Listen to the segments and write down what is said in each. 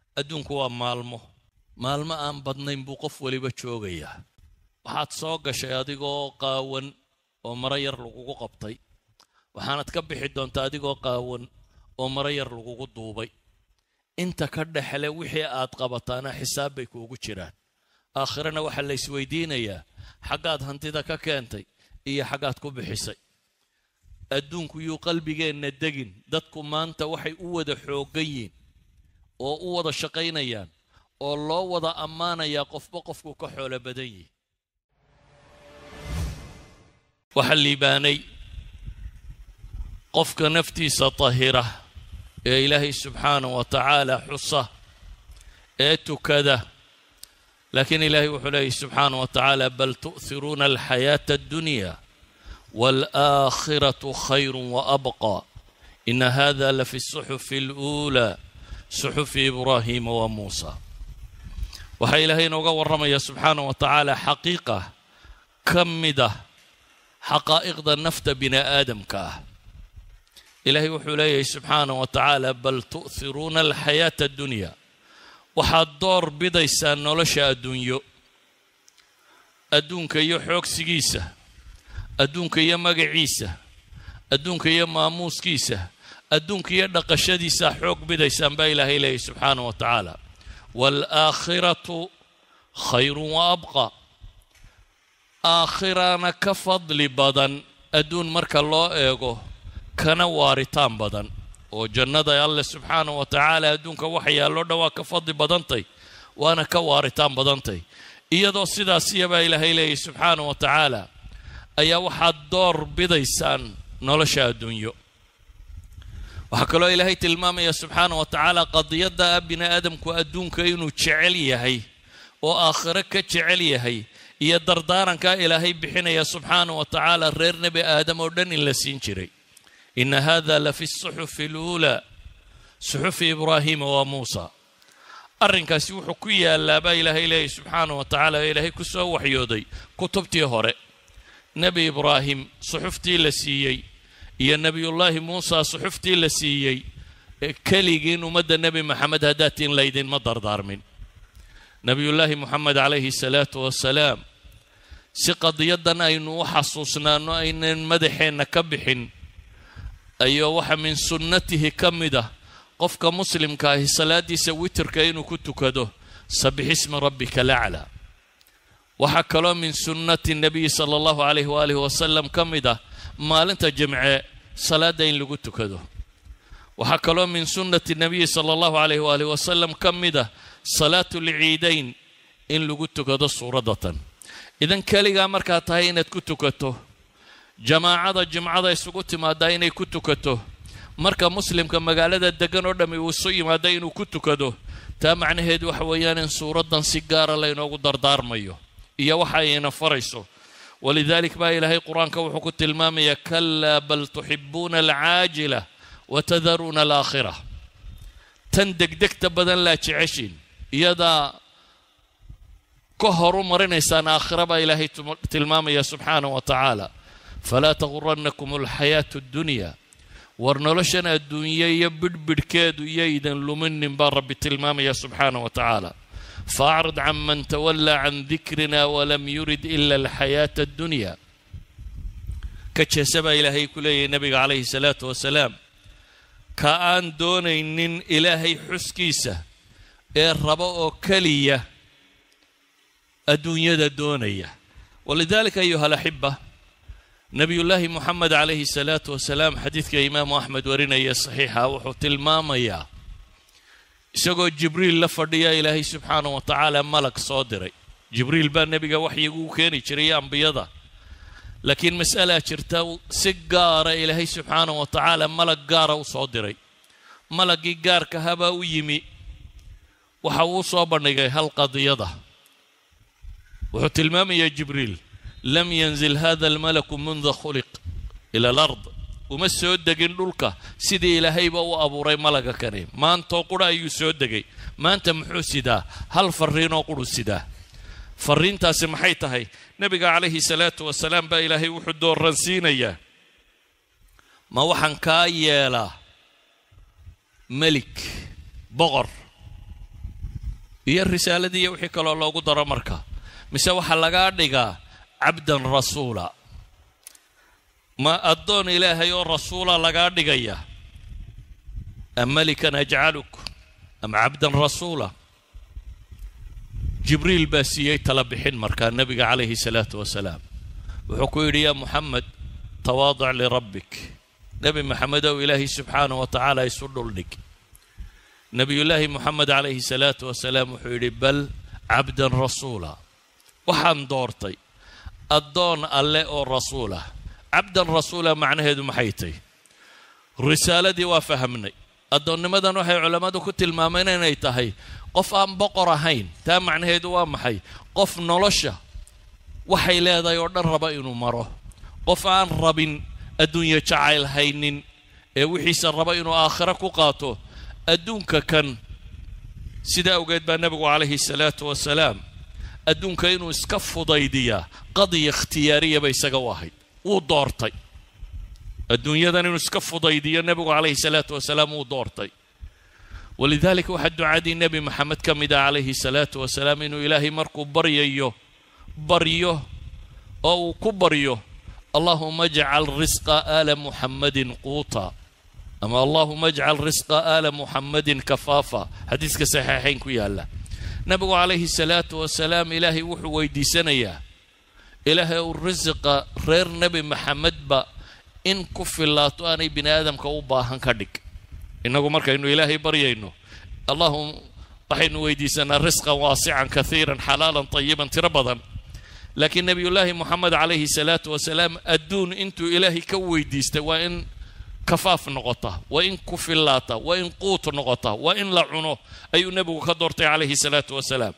adduunku waa maalmo aan badnayn buu qof waliba joogayaa waxaad soo gashay adigoo qaawan oo mara yar lagugu qabtay waxaanad ka bixi doontaa adigoo qaawan oo mara yar lagugu duubay inta ka dhaxle wixii aad qabataana xisaab bay kuugu jiraan aakhirana waxa la isweydiinayaa xagaad hantida ka keentay iyo xagaad ku bixisay adduunku yuu qalbigeenna degin dadku maanta waxay u wada xoogan yihiin oo u wada shaqaynayaan oo loo wada ammaanayaa qofba qofku ka xoolo badan yahay waxa liibaanay qofka naftiisa tahira ee ilaahay subxaanahu wa tacaala xusa ee tukada laakiin ilaahay wuxuu leeyahay subxaanahu wa tacaala bal tu'thiruuna alxayaata addunya والآخرة خير وأبقى إن هذا لفي الصحف الأولى صحف إبراهيم وموسى وحي إلهي نوغا ورمي سبحانه وتعالى حقيقة كمدة حقائق ذا النفط بنا آدم كاه إلهي وحليه سبحانه وتعالى بل تؤثرون الحياة الدنيا وحضور بديسان نولشا الدنيا أدونك يحوك سجيسة أدونك يا مجعيسة أدونك يا ماموس كيسة أدونك يا نقشدي سحوك بديسان بإله إليه سبحانه وتعالى والآخرة خير وأبقى آخرانا كفضل بدن أدون مرك الله إيغو كان وارتان بدن وجنة يا الله سبحانه وتعالى أدونك وحي الله دوا كفضل بدنتي وأنا كوارتان بدنتي إيادو سيدا سيبا إله إليه سبحانه وتعالى ayaa waxaad door bidaysaan nolosha adduunyo waxa kaloo ilaahay tilmaamaya subxaanahu wa tacaala qadiyadda bini aadamku adduunka inuu jecel yahay oo aakhiro ka jecel yahay iyo dardaaranka ilaahay bixinaya subxaanahu wa tacaala reer nebi aadam oo dhan in la siin jiray ina hada la fi suxufi alula suxufi ibraahiima wa muusa arrinkaasi wuxuu ku yaalaaba ilaahay leeyahay subxaanahu wa tacaala ilaahay ku soo waxyooday kutubtii hore نبي إبراهيم صحفتي لسيي يا نبي الله موسى صحفتي لسيي كليجين ومدى النبي محمد هداتين ليدين مدر دارمين نبي الله محمد عليه الصلاة والسلام سقض يدنا إنه حصصنا إن مدحين كبحين أيوة وح من سنته كمده قفك مسلم كاه صلاة سويتر كأنه كنت كده سبح اسم ربك الأعلى وحكى من سنة النبي صلى الله عليه وآله وسلم كمده ما لنت جمع صلاة دين لقلت كده وحكى من سنة النبي صلى الله عليه وآله وسلم كمده صلاة العيدين إن لقلت كده صورة إذن كاليغا مركا تهينت كنت كده جماعة يسقط ما داين كنت كده مركا مسلم كما قال هذا الدقن ودمي وصي ما داين كنت كده تامعني هيد وحويان صورة سيجارة لينو قدر دار ميو يا وحينا فريسو ولذلك ما إلهي قرآن كوحك التلمام كلا بل تحبون العاجلة وتذرون الآخرة تندق دكت بدن لا تعيشين يدا كهر مرين إنسان آخرة با إلهي تلمام يا سبحانه وتعالى فلا تغرنكم الحياة الدنيا ورنولشنا الدنيا يبد كادو ييدا لمن بار بتلمام يا سبحانه وتعالى فأعرض عمن تولى عن ذكرنا ولم يرد إلا الحياة الدنيا كتشسب إلهي كلي نبي عليه الصلاة والسلام كأن دون إن إلهي حسكيسة الرباء كلية الدنيا دونية ولذلك أيها الأحبة نبي الله محمد عليه الصلاة والسلام حديث كإمام أحمد ورنا صحيحة وحط المامية isagoo jibriil la fadhiya ilaahay subxaanahu wa tacaala malag soo diray jibriil baa nebiga waxyigu u keeni jiray ambiyada laakiin mas'ala jirta si gaara ilaahay subxaanahu wa tacaala malag gaara u soo diray malagii gaarka habaa u yimi waxa uu soo bandhigay hal qadiyada wuxuu tilmaamaya jibriil lam yanzil hada almalaku mundha khuliq ila alard وما سود دقين دولك سيدي إلهي بأو أبو ري ملقا كريم ما أنتو قرأ يسود دقي ما أنت محوسي دا هل فرينو قرسي دا فرين تاسي محيطهي نبي عليه الصلاة والسلام با إلهي وحد دور رنسينيا ما وحن كايلا ملك بغر iyo risaaladii wixii kale loogu daro marka mise waxa laga dhigaa abdan rasuula ma addoon ilaahay oo rasuula laga dhigaya amalikan aj'aluk am abdan rasuula jibriil baasiyay talabixin marka nabiga calayhi salaatu wasalaam wuxuu ku yidhi ya muhammad tawaadu' li rabbik nabi muhammad oo ilaahi subhanahu wa ta'ala isu dhuldhig nabiyullaahi muhammad calayhi salaatu wasalaam wuxuu yidhi bal abdan rasuula waxaan doortay addoon alle oo rasuula abdan rasuula macnaheedu maxay tahay risaaladii waa fahamnay addoonnimadan waxay culimadu ku tilmaameen inay tahay qof aan boqor ahayn taa macnaheedu waa maxay qof nolosha waxay leedahay oo dhan raba inuu maro qof aan rabin adduunyo jacayl haynin ee wixiisa raba inuu aakhira ku qaato adduunka kan sida awgeed baa nabigu calayhi salaatu wasalaam adduunka inuu iska fudaydiyaa qadiya ikhtiyaariya bay isaga u ahayd wuu doortay adduunyadan inuu iska fudaydiyo nabigu calayhi salaatu wasalaam wuu doortay ولذلك واحد دعادي النبي محمد كمدا عليه الصلاة والسلام إنه إلهي مركو بريو أو كبريو اللهم اجعل رزق آل محمد قوتا أما اللهم اجعل رزق آل محمد كفافا حديث كصحيحين كويا الله نبي عليه الصلاة والسلام إلهي وحو ويدي سنيا إلهي الرزق غير نبي محمد با إن كف الله تؤني بني آدم كوبا هنكدك إنه مركا إنه إلهي بريينه اللهم طحين ويدي سنة رزقا واسعا كثيرا حلالا طيبا تربضا لكن نبي الله محمد عليه الصلاة والسلام أدون إنتو إلهي كويديست وإن كفاف نغطة وإن كفلاته وإن قوت نغطة وإن لعنه أي نبي كدرت عليه الصلاة والسلام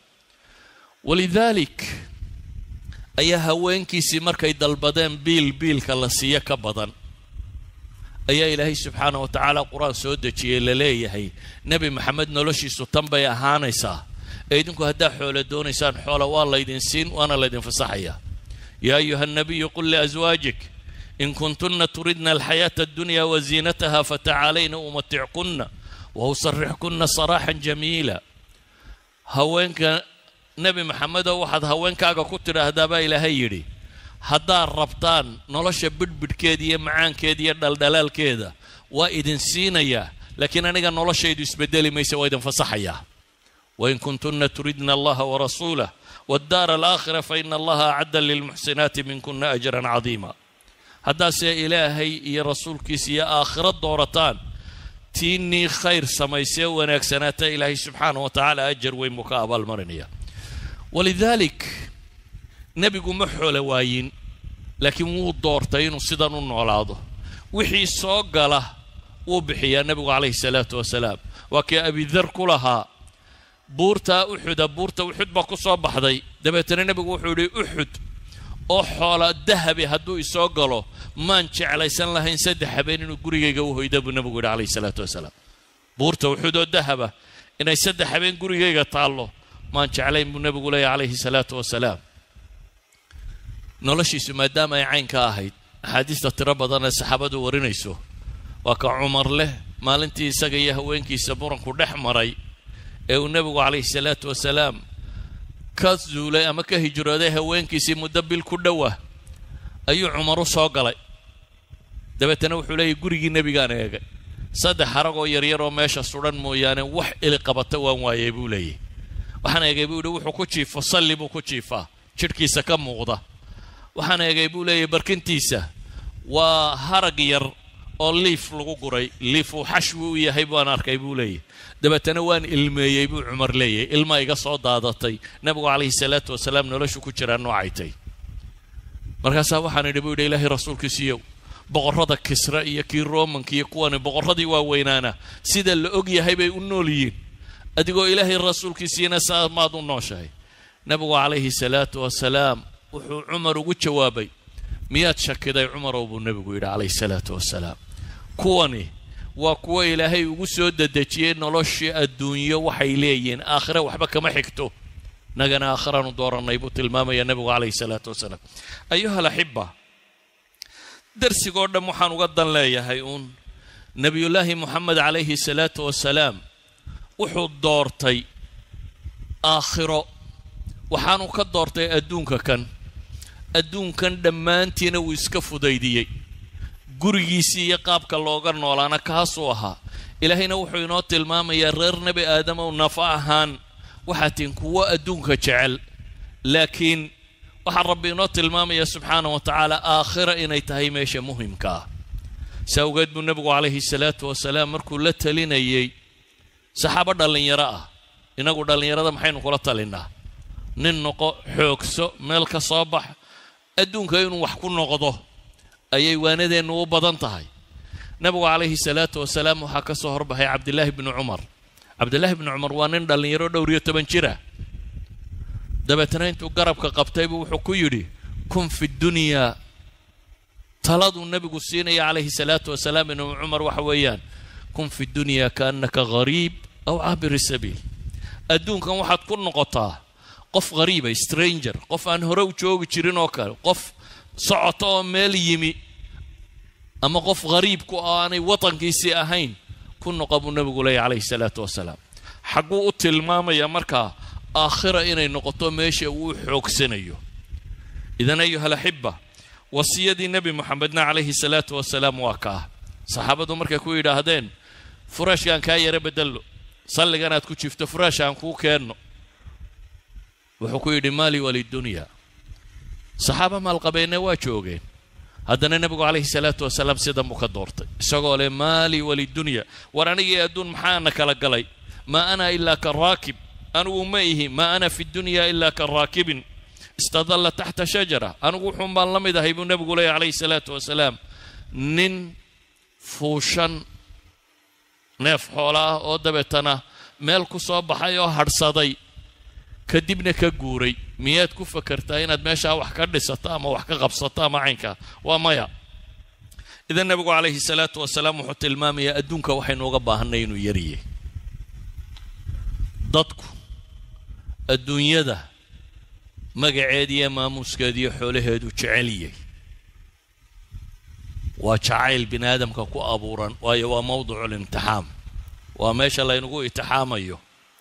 ولذلك أي هوينكي سمركا يدلبدان بيل كالسيا كبضا أي إلهي سبحانه وتعالى قرآن سودتي لليه نبي محمد نلوشي ستنبا يا هانيسا أيدنكو هدا حول دونيسان حول والله يدين سين وأنا لدين فصحيا يا أيها النبي قل لأزواجك إن كنتن تردن الحياة الدنيا وزينتها فتعالين أمتعكن وأسرحكن صراحا جميلا هوينك نبي محمد وحد هوينك أغا كتر هدابا إلهي يري هدار ربطان نولش بدبد كيدية معان كيدية دلدلال كيدا وإذن سينيا لكن أنا نولش يدو يسبدلي ما يسوى إذن فصحيا وإن كنتن تردن الله ورسوله والدار الآخرة فإن الله أعد للمحسنات منكن أجرا عظيما هذا سي إلهي يا رسول كيسي يا آخر الدورتان تيني خير سميسي ونكسنات إلهي سبحانه وتعالى أجر ومكابل المرنية ولذلك نبي محول واين لكن مو دورتين وصدن النعلاضه وحي صوق له وبحي النبي عليه الصلاة والسلام وكي أبي ذر كلها بورتا أحد باكو صوب حدي دبتنا النبي وحولي أحد أو حول الذهب هدو يصوق له ما انشع على سن الله ينسد حبين وقرية جوه يدب النبي عليه الصلاة والسلام بورتا أحد الذهب إن يسد حبين قرية تعالله ما انشع عليه النبي عليه الصلاة والسلام noloshiisu maadaama ay cayn ka ahayd axaadiista tiro badan ee saxaabadu warinayso waa ka cumar leh maalintii isaga iyo haweenkiisa buranku dhex maray ee uu nabigu calayhi salaatu wasalaam ka zuulay ama ka hijrooday haweenkiisii muddo bil ku dhowa ayuu cumar u soo galay dabeetana wuxuu leeyahay gurigii nabigaan eegay saddex haragoo yaryar oo meesha suran mooyaane wax ili qabata waan waayay buu leeyahay waxaan eegay buu yidhi wuxuu ku jiifo salli buu ku jiifaa jidhkiisa ka muuqda waxaan eegay buu leeyahay barkintiisa waa harag yar oo liif lagu guray liif uu xashwi u yahay baan arkay buu leeyahay dabeetana waan ilmeeyay buu cumar leeyahay ilma iga soo daadatay nabigu calayhi salaatu wasalaam noloshu ku jira noocaytay markaas waxaan idhi buu ilaahay rasuulkiisiyo boqorrada Kisra iyo kii Roomanka iyo kuwan boqorradii waa weynaana sida la og yahay bay u nool yihiin adigoo ilaahay rasuulkiisiina saamaad u nooshahay nabigu calayhi salaatu wasalaam wuxuu cumar ugu jawaabay miyaad shakiday cumar oo buu nabigu yidhi calayhi salaatu wasalaam kuwani waa kuwa ilaahay ugu soo dadajiyay noloshii adduunyo waxay leeyihiin aakhira waxba kama xigto nagana aakhiranu dooranay buu tilmaamaya nabigu calayhi salaatu wasalaam ayuha alahibba darsigoo dhan waxaan uga dan leeyahay uun nabiyullaahi muxamed calayhi salaatu wasalaam wuxuu doortay aakhiro waxaanu ka doortay adduunkan dhammaantiina wuu iska fudaydiyey gurigiisii iyo qaabka looga noolaana kaasuu ahaa ilaahayna wuxuu inoo tilmaamayaa reer nebi aadam oo nafa ahaan waxaatiin kuwa adduunka jecel laakiin waxaa rabbi inoo tilmaamaya subxaanahu wa tacaala aakhira inay tahay meesha muhimka ah saawgeed buu nebigu calayhi salaatu wasalaam markuu la talinayey saxaabo dhallinyaro ah inagu dhallinyarada maxaynu kula talinaa nin noqo xoogso meel ka soo bax adduunka inuu wax ku noqdo ayay waanadeennu u badan tahay nebigu calayhi salaatu wasalaam waxaa ka soo horbaxay cabdillaahi bnu cumar waa nin dhallinyaro dhowr iyo 10 jira dabeetana intuu garabka qabtaybu wuxuu ku yidhi kun fi dunyaa taladuu nebigu siinaya calayhi salaatu wasalaam ibnu cumar waxa weeyaan kun fi dunyaa kaannaka ghariib aw caabiri sabiil adduunkan waxaad ku noqotaa qof ghariiba stranger qof aan hore u joogi jirin oo kale qof socoto oo meel yimi ama qof ghariibku aanay watankiisii ahayn ku noqo buu nebigu leeyahay calayhi salaatu wasalaam xagguu u tilmaamaya markaa aakhira inay noqoto meesha uu xoogsanayo idan ayuha alaxiba wasiyadii nebi moxamedna calayhi salaatu wasalaam waa kaa saxaabadu markay ku yidhaahdeen furaashkaan kaa yara bedello salligan aad ku jifto furaashaan kuu keenno wuxuu ku yidhi maali walidunyaa saxaaba maalqabeenne waa joogeen haddana nebigu calayhi salaatu wasalaam sidan buu ka doortay isagoo leh maali walidunyaa war anigii adduun maxaana kala galay maa ana ilaa ka raakib anugu ma ihi maa ana fi dunyaa ilaa ka raakibin istadalla taxta shajara anugu wuxuun baan la mid ahay buu nebigu leeyahy calayhi salaatu wasalaam nin fuushan neef xoola ah oo dabeetana meel ku soo baxay oo hadhsaday kadibna ka guuray miyaad ku fakartaa inaad meeshaa wax ka dhisato ama wax ka qabsato ama caynkaa waa maya idan nebigu calayhi salaatu wasalaam wuxuu tilmaamayaa adduunka waxaynu uga baahanay inuu yariyey dadku adduunyada magaceediiyo maamuuskeediiyo xoolaheedu jeceliyey waa jacayl bini aadamka ku abuuran waayo waa mawduucul imtixaam waa meesha laynagu itixaamayo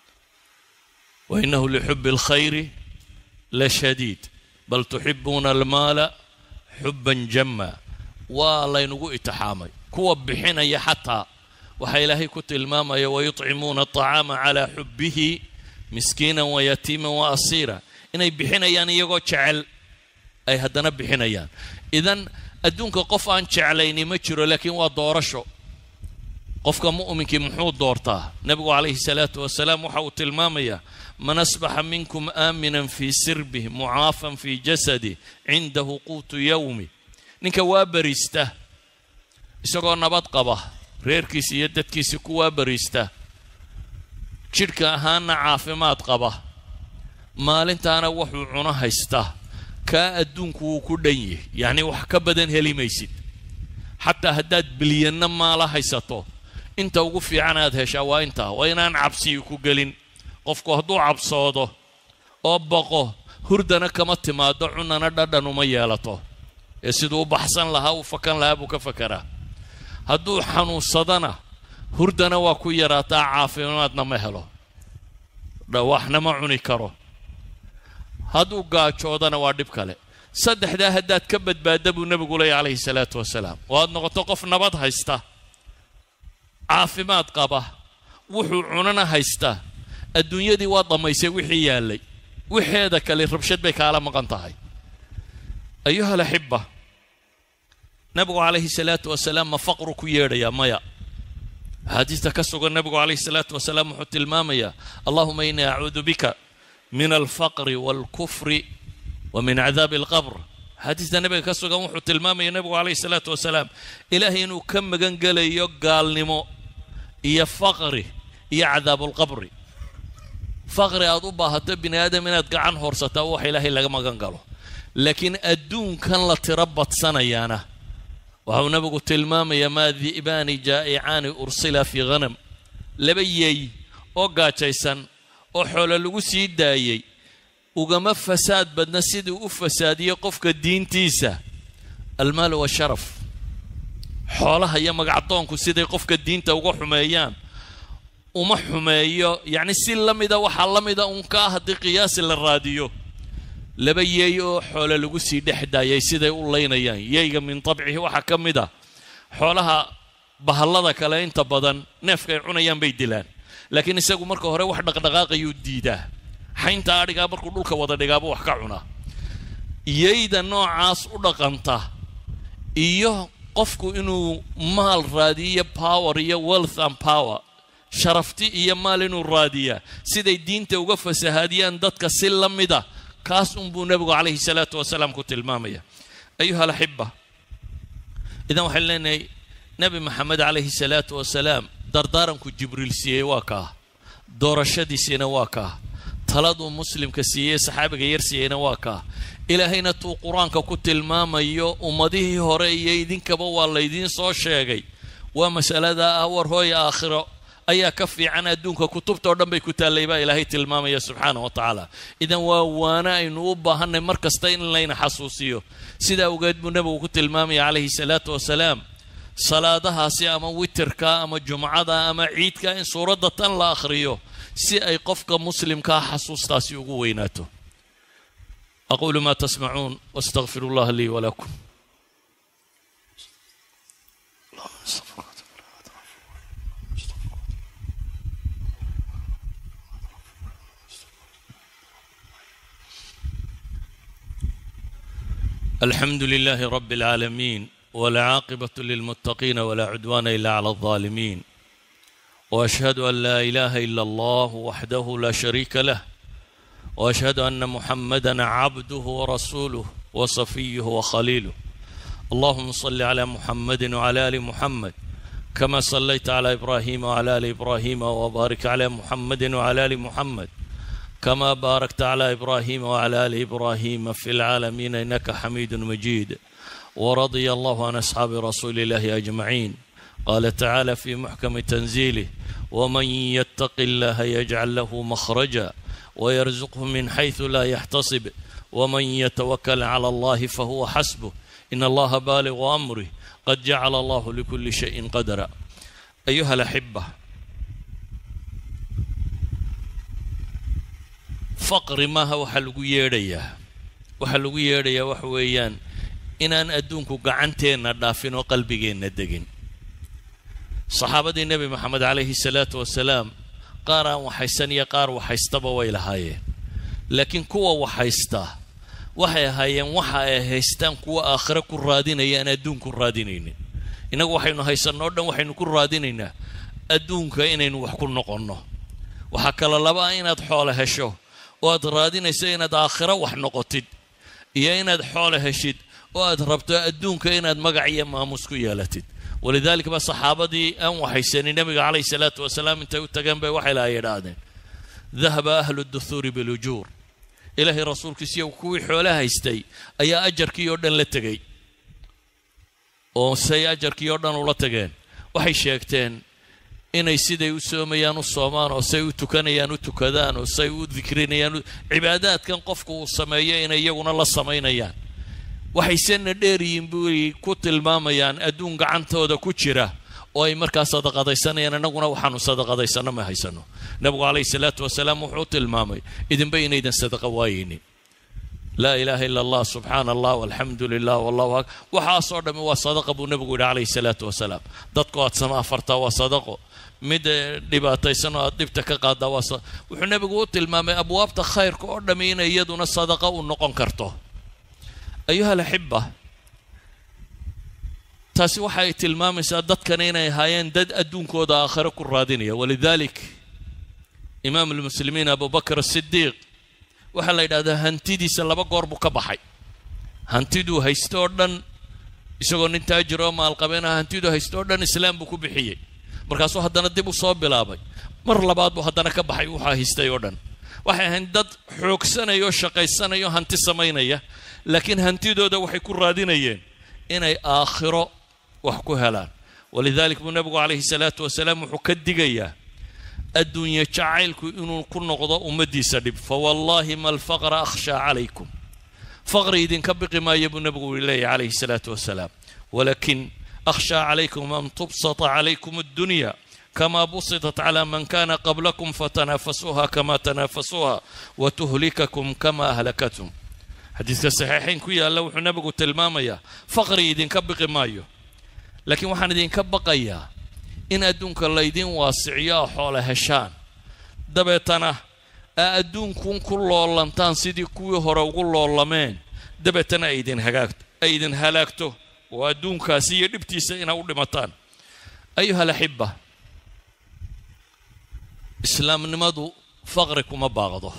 وإنه لحب الخير لشديد بل تحبون المال حبا جما والله ينقو اتحامي كوب بحنا حتى وحي لهي كت الماما ويطعمون الطعام على حبه مسكينا ويتيما وأصيرا إني بحنا يعني يقو شعل أي هدنا بحنا يعني إذن أدونك قفان شعليني مجرو لكن ودورشو قفك مؤمنك محوط دورته نبي عليه الصلاة والسلام وحوت المامية من أصبح منكم آمنا في سربه معافا في جسده عنده قوت يومي نك وابريسته isagoo nabad qaba reerkiisa iyo dadkiisa ku waabarista jirka ahaana caafimaad qaba maalintaana wuxuu cuno haysta ka adduunku uu ku dhan yahay yani wax ka badan heli maysid xataa haddaad bilyanna maala haysato inta ugu fiican aad heshaa waa intaa waa inaan cabsi ku gelin qofku hadduu cabsoodo oo baqo hurdana kama timaado cunana dhadhan uma yeelato ee siduu baxsan lahaa uu fakan lahaa buu ka fakaraa hadduu xanuunsadana hurdana waa ku yaraataa caafimaadna ma helo dhawaxna ma cuni karo hadduu gaajoodana waa dhib kale saddexdaa haddaad ka badbaada buu nebigu leeyahay calayhi salaatu wasalaam waad noqoto qof nabad haysta caafimaad qaba wuxuu cunana haysta adduunyadii waa dhammaysay wixii yaalay wixeeda kale rabshad bay kaala maqan tahay ayuha alaxiba nabigu calayhi salaatu wasalaam ma faqru ku yeedhayaa maya xadiista ka sugan nabigu calayhi salaatu wasalaam wuxuu tilmaamayaa allahuma innii acuudu bika min alfaqri waalkufri wa min cadaabi alqabr xadiista nabiga ka sugan wuxuu tilmaamaya nabigu calayhi salaatu wasalaam ilaahay inuu ka magan gelayo gaalnimo iyo faqri iyo cadaabulqabri faqri aad u baahato bini aadam inaad gacan horsataa wax ilaahay laga magan galo laakiin adduunkan la tiro badsanayaana waxuu nabigu tilmaamaya maa di'baani jaa'icaani ursila fii ghanam laba yeey oo gaajaysan oo xoolo lagu sii daayey ugama fasaad badna sidii u fasaadiyey qofka diintiisa almaal washaraf xoolaha iyo magacdoonku siday qofka diinta uga xumeeyaan وما حمايو يعني سلمدا وحلمدا أنكا هدي قياس للراديو لبييو حول لغسي دحدا يسيدا يقولين ييغا من طبعه وحكمدا حولها بهلدا كلا انت بدن نفكay cunayaan bay dilaan laakiin isagu marka hore wax dhaqdhaqaaqayu diida xaynta ariga markuu dhulka wada dhigaabo wax ka cuna iyayda noocaas u dhaqanta iyo qofku inuu maal raadiyo power iyo wealth and power sharafti iyo maal inuu raadiya siday diinta uga fasahaadiyaan dadka si lamida kaas buu nabigu calayhi salaatu wasalaam ku tilmaamaya ayuha alahibba idan waxaan leenahay nabi maxamed calayhi salaatu wasalaam dardaaranku jibriil siiyey waa kaa doorashadiisina waa kaa taladu muslimka siiyey saxaabiga yar siiyeyna waa kaa ilaahayna tuu quraanka ku tilmaamayo ummadihii hore iyo idinkaba waa laydiin soo sheegay waa masalada war hooy aakhiro ayaa ka fiican adduunka kutubta oo dhan bay ku taalay baa ilaahay tilmaamaya subxaanahu wa tacaala idan waa waana aynu u baahanay mar kasta in layna xasuusiyo sida ogeed buu nabigu ku tilmaamaya calayhi salaatu wasalaam salaadahaasi ama witirka ama jumcada ama ciidka in suuradda tan la akhriyo si ay qofka muslimka xasuustaasi ugu weynaato aqulu ma tasma'un wastaghfirullah li wa lakum الحمد لله رب العالمين والعاقبة للمتقين ولا عدوان إلا على الظالمين وأشهد أن لا إله إلا الله وحده لا شريك له وأشهد أن محمدا عبده ورسوله وصفيه وخليله اللهم صل على محمد وعلى آل محمد كما صليت على إبراهيم وعلى آل إبراهيم وبارك على محمد وعلى آل محمد كما باركت على إبراهيم وعلى آل إبراهيم في العالمين إنك حميد مجيد ورضي الله عن أصحاب رسول الله أجمعين قال تعالى في محكم تنزيله ومن يتق الله يجعل له مخرجا ويرزقه من حيث لا يحتسب ومن يتوكل على الله فهو حسبه إن الله بالغ أمره قد جعل الله لكل شيء قدرا أيها الأحبة فقر ما هو حلقو يريا وحلقو يريا وحويان إنان أدونكو قعنتين دافين وقلبيين ندقين صحابة النبي محمد عليه الصلاة والسلام قارا وحيسان يقار وحيستبا ويلهايين لكن كوا وحيستا وحي هايين وحي هيستان كوا آخر كرادين يان أدونكو رادينين إنك وحينو هيسان نوردن وحينو كرادينين أدونكو إنين وحكو نقونه وحكال اللبا إناد حول هشو واد رادينيسا إناد آخرة وحنقطد إيا إناد حول هشيد واد ربطو أدونكو إناد مقعيا ما مسكو يالتد ولذلك بس صحابتي أن وحيسان النبي عليه الصلاة والسلام انت تجنب وحي لا يرادين ذهب أهل الدثور بالأجور إلهي رسول كسيو كوي حولها يستي أي أجر كي يردن لتجي وسي أجر كي يردن ولا تجين وحي شيكتين إن يسيد يسوم يانو الصومان وسيو تكان يانو تكذان وسيو ذكرين يانو عبادات كان قفكو السمايا إن يجون الله السمايين يان وحيسن ديرين بوري كتل ماما يان أدون قعنتو كتشرة وأي مركز صدقة ديسانة يان نقول وحنو صدقة ديسانة ما هيسانو نبغى عليه الصلاة والسلام وحوت الماما إذن بين إذن صدقة وايني لا إله إلا الله سبحان الله والحمد لله والله أكبر وحاصر دم وصدقة أبو نبغى عليه الصلاة والسلام دتقات سما فرتا وصدقه مد دباتي سنة دبتك قادا وصدق وحنا بقول الماما أبواب تخير كأردمين يدون الصدقة ونقن كرته أيها الأحبة تاسي waxay tilmaamaysaa dadkan inay hayeen dad adduunkooda aakhiro ku raadinaya walidalik imaam almuslimiin Abu Bakr as-Siddiq waxa la yiraahdaa hantidiisa laba goor buu ka baxay hantidu haysto dhan isagoo nin taajir oo maal qabeen hantidu haysto dhan islaam buu ku bixiyay markaas uu haddana dib u soo bilaabay mar labaad buu haddana ka baxay waxa haystay oo dhan waxay ahayn dad xoogsanayo shaqaysanayo hanti samaynaya laakiin hantidooda waxay ku raadinayeen inay aakhiro wax ku helaan walidalik buu nabigu calayhi salaatu wasalaam wuxuu ka digayaa adduunya jacaylku inuu ku noqdo ummadiisa dhib fa wallahi mal faqra akhsha calaykum faqri idinka biqi maayo buu nabigu leeyahay calayhi salaatu wasalaam walakin akhsha calaykum an tubsata calaykum addunya كما بسطت على من كان قبلكم فتنافسوها كما تنافسوها وتهلككم كما أهلكتهم. حديث الصحيحين كويا الله وحنا بقول تلماميا فقري يدين كبقي مايو لكن وحنا يدين كبقيا إن أدونك الله يدين واسعيا حول هشان دبتنا أدونكم كل الله لنتان سيدي كوي هرا كل الله مين دبتنا أيدين هلاكته وأدونك سيدي بتيسين أو لمتان. أيها الأحبة إسلام نمضوا فقركم باغضه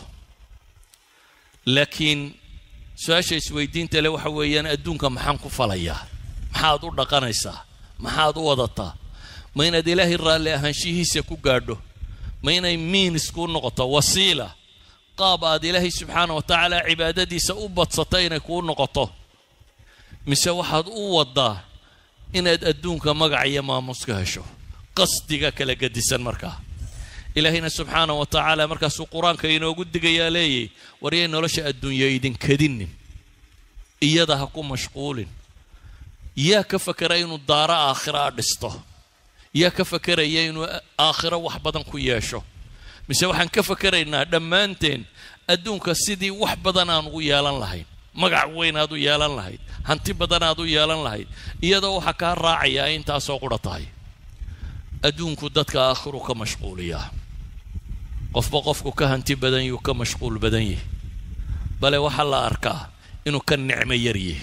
لكن سؤال سويدين تلو حويان أدونك محانكو فليا محادو دقانيسا محادو وضطا ما يناد إلهي الرالي أهانشيه سيكو قاردو ما يناد مين سكون نقطة وسيلة قاباد إلهي سبحانه وتعالى عبادتي سأوبت سطين يكون نقطة مسوحاد وضا إن أدونك مقعي ما مسكهشو قصدك كلا قدسان مركا إلهينا سبحانه وتعالى مركز القرآن كينو قد يا لي ورينا لش الدنيا يدين كدين إيادها كون مشغول يا كفكرين الدار آخرة دسته يا كفكرين آخرة وحبدا كياشو مسوحن كفكرين دمانتين أدونك سيدي وحبدا ويالان لهين مقع وين هادو يالان لهين هانتي بدن هادو يالان لهين إيادو حكا راعيا انتا سوقرتاي أدونك دتك آخر كمشغولية قفكو كهنتي بدن يو كمشغول بدنيه بل وحلا أركاه إنه كان نعمة يريه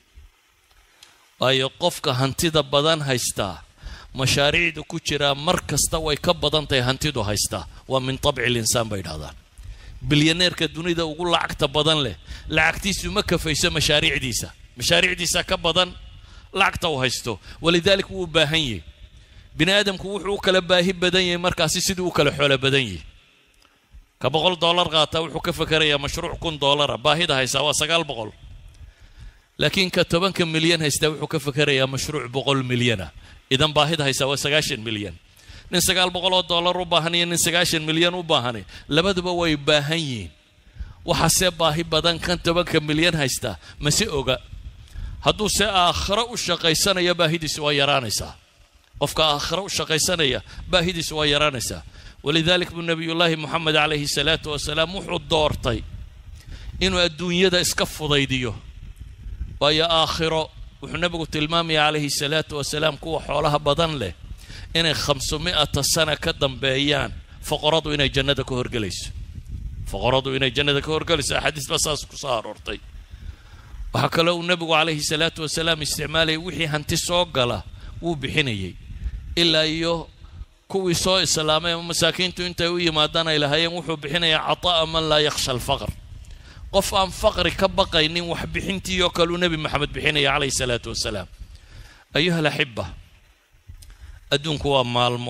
أي قفك هنتي بدن هيستا مشاريع دو كتيرا مركز تواي كبدن تي هنتي دو هيستا ومن طبع الإنسان بيد هذا بليونير كدوني ده وقول لعكت بدن له لعكتيس مكة فيسا مشاريع ديسا كبدن لعكته وهيستو ولذلك هو باهي بني آدم كوحو كلا باهي بدني مركز سيدو كلا حول بدني كبقول دولار غاتا وحو كفكريا مشروع كون دولار باهي ده هيساوا سقال بقول لكن كتبان كم مليون هيستوي حو كفكريا مشروع بقول مليون إذا باهي ده هيساوا 9 مليون nin 900 dollar u baahanay nin 9 milyan u baahanay labaduba way baahanyiin waxa se baahi badan kan 10 milyan haysta ma si oga hadduu se aakhira u shaqaysanaya baahidiisu waa yaraanaysaa qofka aakhira u shaqaysanaya baahidiisu waa yaraanaysaa ولذلك النبي الله محمد عليه الصلاة والسلام وحو دورتي إنه الدنيا iska fudaydiyo ويا آخرة وحنبغو تلمامي عليه الصلاة والسلام كو حولها بدن له إن 500 سنة كدم بيان فقرضوا إن الجنة كهرجليس فقرضوا إن الجنة كهرجليس حديث بساس كسار أرتي وحكى له النبي عليه الصلاة والسلام استعماله وحي هنتي صقلة وبحنيه إلا يو كوي صو السلامة ومساكين تنتوي ما دنا إلى هاي وحو بحنيه عطاء من لا يخشى الفقر قف عن فقر كبقى إني وحب حنتي يأكلوا نبي محمد بحنيه عليه الصلاة والسلام. أيها الأحبة أدونك ومالمو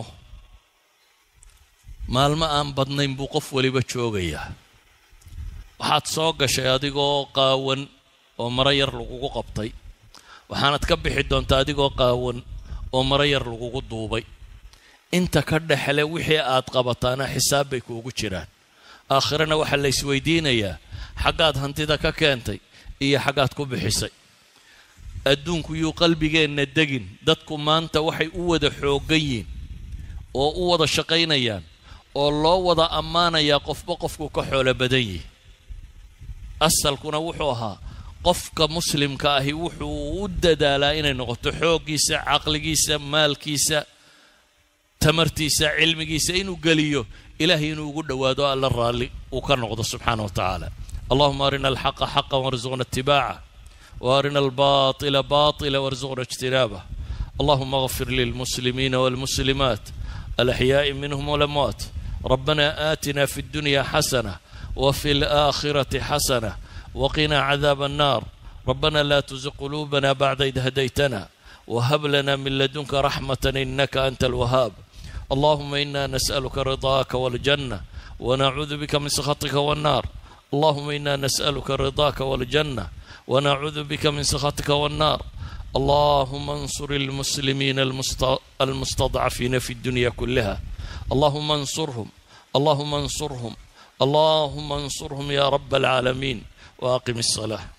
مالما أم بدنين بوقف ولي بتشوقيا وحات صوق شياديقو قاون ومرير لقوقو قبطي وحانت كبي حدون تاديقو قاون ومرير لقوقو دوبي انت كرد حلي وحي قبطانا حسابك وقو جيران آخرنا وحل يسويدين يا حقات هنتيدا كاكانتي إيا حقات كوبحيسي أدونكو يو قلبي جين ندقين دادكو مانتا وحي اوودا حوقيين او اوودا شقينيان او الله ودا أمانا يا قفكو كحول بدني أسألكونا وحوها قفك مسلم كاهي وحو وددا لائنا نغطو حوقيسا عقلقيسا مالكيسا تمرتيسا علمكيسا إنو قليو إلهي إنو قد وادو ألا الرالي وكان نغضو سبحانه وتعالى. اللهم أرنا الحق حقا وارزقنا اتباعه وارنا الباطل باطلا وارزقنا اجتنابه. اللهم اغفر للمسلمين والمسلمات الأحياء منهم والأموات. ربنا آتنا في الدنيا حسنة وفي الآخرة حسنة وقنا عذاب النار. ربنا لا تزغ قلوبنا بعد إذ هديتنا وهب لنا من لدنك رحمة إنك أنت الوهاب. اللهم إنا نسألك رضاك والجنة ونعوذ بك من سخطك والنار. اللهم إنا نسألك رضاك والجنة ونعوذ بك من سخطك والنار. اللهم انصر المسلمين المستضعفين في الدنيا كلها. اللهم انصرهم اللهم انصرهم اللهم انصرهم يا رب العالمين. وأقم الصلاة.